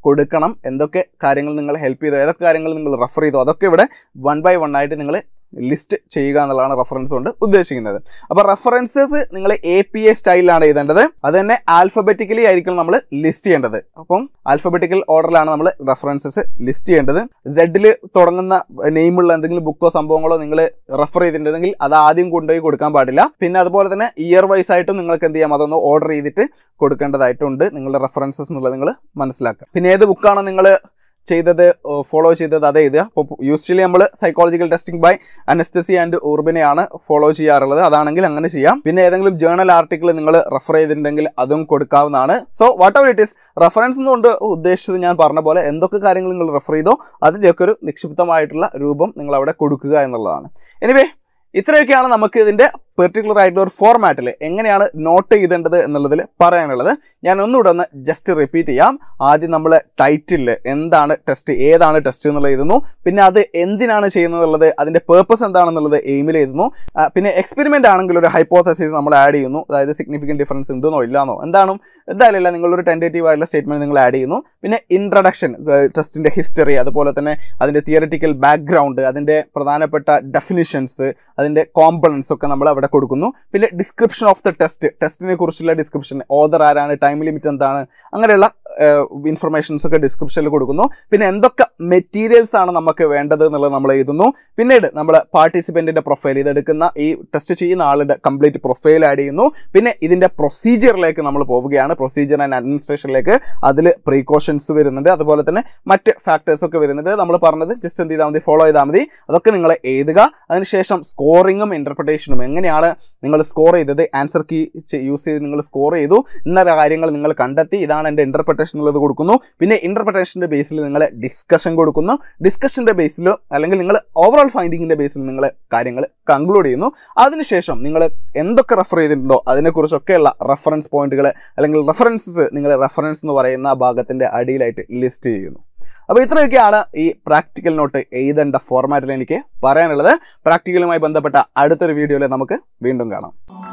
കൊടുക്കണം, എന്തൊക്കെ കാര്യങ്ങൾ നിങ്ങൾ ഹെൽപ്പ് ചെയ്തോ, ഏതൊക്കെ കാര്യങ്ങൾ നിങ്ങൾ റെഫർ ചെയ്തോ, അതൊക്കെ ഇവിടെ വൺ ബൈ വൺ ആയിട്ട് നിങ്ങൾ ലിസ്റ്റ് ചെയ്യുക എന്നുള്ളതാണ് റെഫറൻസ് കൊണ്ട് ഉദ്ദേശിക്കുന്നത്. അപ്പോൾ റെഫറൻസസ് നിങ്ങൾ എ പി എ സ്റ്റൈലിലാണ് എഴുതേണ്ടത്. അത് തന്നെ ആൽഫബറ്റിക്കലി ആയിരിക്കും നമ്മൾ ലിസ്റ്റ് ചെയ്യേണ്ടത്. അപ്പം ആൽഫബറ്റിക്കൽ ഓർഡറിലാണ് നമ്മൾ റെഫറൻസസ് ലിസ്റ്റ് ചെയ്യേണ്ടത്. സെഡിൽ തുടങ്ങുന്ന നെയിമുള്ള എന്തെങ്കിലും ബുക്കോ സംഭവങ്ങളോ നിങ്ങൾ റെഫർ ചെയ്തിട്ടുണ്ടെങ്കിൽ അത് ആദ്യം കൊണ്ടുപോയി കൊടുക്കാൻ പാടില്ല. പിന്നെ അതുപോലെ തന്നെ ഇയർ വൈസ് ആയിട്ടും നിങ്ങൾക്ക് എന്ത് ചെയ്യാം, അതൊന്ന് ഓർഡർ ചെയ്തിട്ട് കൊടുക്കേണ്ടതായിട്ടുണ്ട്. നിങ്ങളുടെ റെഫറൻസസ് എന്നുള്ളത് നിങ്ങൾ മനസ്സിലാക്കുക. പിന്നെ ഏത് ബുക്കാണ് നിങ്ങൾ ചെയ്തത്, ഫോളോ ചെയ്തത്, അത് എഴുതുക. അപ്പോൾ യൂഷ്വലി നമ്മൾ psychological testing by Anastasi and ഉർബിനെയാണ് ഫോളോ ചെയ്യാറുള്ളത്. അതാണെങ്കിൽ അങ്ങനെ ചെയ്യാം. പിന്നെ ഏതെങ്കിലും ജേർണൽ ആർട്ടിക്കിൾ നിങ്ങൾ റെഫർ ചെയ്തിട്ടുണ്ടെങ്കിൽ അതും കൊടുക്കാവുന്നതാണ്. So whatever it is, reference എന്നുകൊണ്ട് ഉദ്ദേശിച്ചത് ഞാൻ പറഞ്ഞ പോലെ എന്തൊക്കെ കാര്യങ്ങൾ നിങ്ങൾ റെഫർ ചെയ്തോ അതിൻ്റെയൊക്കെ ഒരു നിക്ഷിപ്തമായിട്ടുള്ള രൂപം നിങ്ങൾ അവിടെ കൊടുക്കുക എന്നുള്ളതാണ്. എനിവേ ഇത്രയൊക്കെയാണ് നമുക്ക് ഇതിൻ്റെ പെർട്ടിക്കുലർ ആയിട്ടുള്ള ഒരു ഫോർമാറ്റിൽ എങ്ങനെയാണ് നോട്ട് ചെയ്തേണ്ടത് എന്നുള്ളതിൽ പറയാനുള്ളത്. ഞാൻ ഒന്നുകൂടെ ഒന്ന് ജസ്റ്റ് റിപ്പീറ്റ് ചെയ്യാം. ആദ്യം നമ്മൾ ടൈറ്റിൽ എന്താണ് ടെസ്റ്റ്, ഏതാണ് ടെസ്റ്റ് എന്നുള്ളത് എഴുതുന്നു. പിന്നെ അത് എന്തിനാണ് ചെയ്യുന്നതെന്നുള്ളത്, അതിൻ്റെ പേർപ്പസ് എന്താണെന്നുള്ളത് എയിമിൽ എഴുതുന്നു. പിന്നെ എക്സ്പെരിമെൻ്റ് ആണെങ്കിൽ ഒരു ഹൈപ്പോത്തസിസ് നമ്മൾ ആഡ് ചെയ്യുന്നു. അതായത് സിഗ്നിഫിക്കൻറ്റ് ഡിഫറൻസ് ഉണ്ടെന്നോ ഇല്ലാന്നോ എന്താണോ എന്തായാലും ഇല്ല, നിങ്ങളൊരു ടെൻറ്റേറ്റീവ് ആയിട്ടുള്ള സ്റ്റേറ്റ്മെൻറ്റ് നിങ്ങൾ ആഡ് ചെയ്യുന്നു. പിന്നെ ഇൻട്രഡക്ഷൻ, ടെസ്റ്റിൻ്റെ ഹിസ്റ്ററി, അതുപോലെ തന്നെ അതിൻ്റെ തിയറിറ്റിക്കൽ ബാക്ക്ഗ്രൗണ്ട്, അതിൻ്റെ പ്രധാനപ്പെട്ട ഡെഫിനിഷൻസ്, അതിൻ്റെ കോമ്പണൻസ് ഒക്കെ നമ്മൾ അവിടെ കൊടുക്കുന്നു. പിന്നെ ഡിസ്ക്രിപ്ഷൻ ഓഫ് ദ ടെസ്റ്റ്, ടെസ്റ്റിനെ കുറിച്ചുള്ള ഡിസ്ക്രിപ്ഷൻ, ഓദർ ആരാണ്, ടൈം ലിമിറ്റ് എന്താണ്, അങ്ങനെയുള്ള ഇൻഫർമേഷൻസ് ഒക്കെ ഡിസ്ക്രിപ്ഷനിൽ കൊടുക്കുന്നു. പിന്നെ എന്തൊക്കെ മെറ്റീരിയൽസ് ആണ് നമുക്ക് വേണ്ടത് എന്നുള്ളത് നമ്മൾ എഴുതുന്നു. പിന്നീട് നമ്മൾ പാർട്ടിസിപ്പൻറ്റിൻ്റെ പ്രൊഫൈൽ, ഇതെടുക്കുന്ന ഈ ടെസ്റ്റ് ചെയ്യുന്ന ആളുടെ കംപ്ലീറ്റ് പ്രൊഫൈൽ ആഡ് ചെയ്യുന്നു. പിന്നെ ഇതിൻ്റെ പ്രൊസീജിയറിലേക്ക് നമ്മൾ പോവുകയാണ്, പ്രൊസീജിയർ ആൻഡ് അഡ്മിനിസ്ട്രേഷനിലേക്ക്. അതിൽ പ്രീകോഷൻസ് വരുന്നുണ്ട്, അതുപോലെ തന്നെ മറ്റ് ഫാക്ടേഴ്സ് ഒക്കെ വരുന്നുണ്ട്. നമ്മൾ പറഞ്ഞത് ജസ്റ്റ് എന്ത് ചെയ്താൽ മതി, ഫോളോ ചെയ്താൽ മതി. അതൊക്കെ നിങ്ങൾ എഴുതുക. അതിനുശേഷം സ്കോറിങ്ങും ഇൻ്റർപ്രിട്ടേഷനും, എങ്ങനെയാണ് നിങ്ങൾ സ്കോർ ചെയ്തത്, ആൻസർ കീ യൂസ് ചെയ്ത് നിങ്ങൾ സ്കോർ ചെയ്തു, ഇന്ന കാര്യങ്ങൾ നിങ്ങൾ കണ്ടെത്തി, ഇതാണ് എൻ്റെ ഇൻ്റർപ്രിട്ടേഷൻ എന്നുള്ളത് കൊടുക്കുന്നു. പിന്നെ ഇൻ്റർപ്രിട്ടേഷൻ്റെ ബേസിൽ നിങ്ങൾ ഡിസ്കഷൻ കൊടുക്കുന്നു. ഡിസ്കഷൻ്റെ ബേസിലോ അല്ലെങ്കിൽ നിങ്ങൾ ഓവറോൾ ഫൈൻഡിങ്ങിൻ്റെ ബേസിൽ നിങ്ങൾ കാര്യങ്ങൾ കൺക്ലൂഡ് ചെയ്യുന്നു. അതിനുശേഷം നിങ്ങൾ എന്തൊക്കെ റെഫർ ചെയ്തിട്ടുണ്ടോ അതിനെക്കുറിച്ചൊക്കെയുള്ള റെഫറൻസ് പോയിന്റുകൾ അല്ലെങ്കിൽ റെഫറൻസസ് നിങ്ങൾ റെഫറൻസ് എന്ന് പറയുന്ന ഭാഗത്തിൻ്റെ അടിയിലായിട്ട് ലിസ്റ്റ് ചെയ്യുന്നു. അപ്പോൾ ഇത്രയൊക്കെയാണ് ഈ പ്രാക്ടിക്കൽ നോട്ട് എഴുതേണ്ട ഫോർമാറ്റിൽ എനിക്ക് പറയാനുള്ളത്. പ്രാക്ടിക്കലുമായി ബന്ധപ്പെട്ട അടുത്തൊരു വീഡിയോയിൽ നമുക്ക് വീണ്ടും കാണാം.